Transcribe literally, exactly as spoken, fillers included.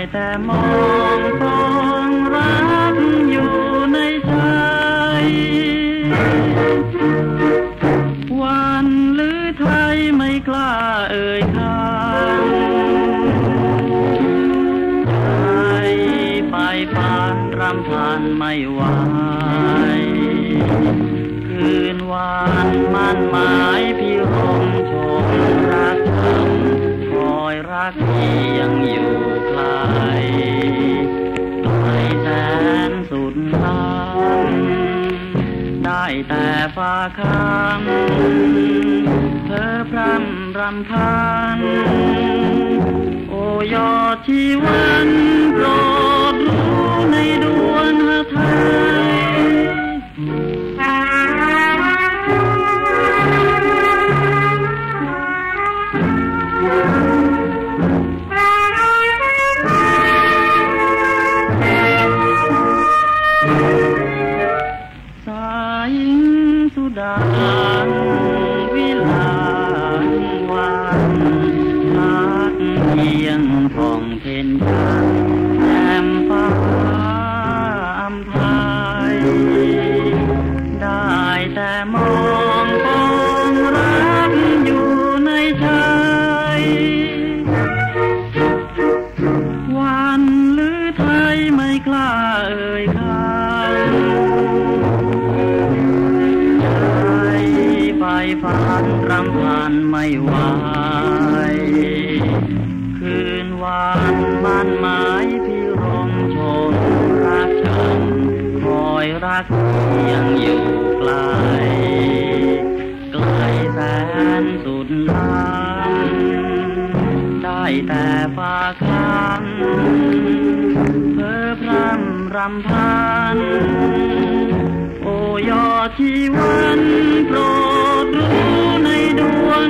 แต่มองปองรักอยู่ในใจวันหรือไทยไม่กล้าเอ่ยคำใจไปปานรำพันไม่ไหวคืนวานมันหมายพี่รมชมรักธรรมคอยรักที่ยังอยู่ไกลไกลแสนสุดล้ำได้แต่ฟ้าคำเธอพร่ำรำพันโอยอดชีวันโปรดรู้ในดวงหทัยสายสุดาวิลาวันพักเพียงผ่องเพ็ญจันทร์แจ่มฟ้าอำไพได้แต่มองปองรักอยู่ในใจวันหรือไทยไม่กล้าเอ่ยคำใจไปฝันรำพันไม่ไหวคืนวานมันหมายพี่รมชมรักฉันคอยรักยังอยู่ไกลไกลแสนสุดล้ำได้แต่ฟ้าคำเพ้อพร่ำรำพันโอยอดชีวันโปรดรู้ในดวง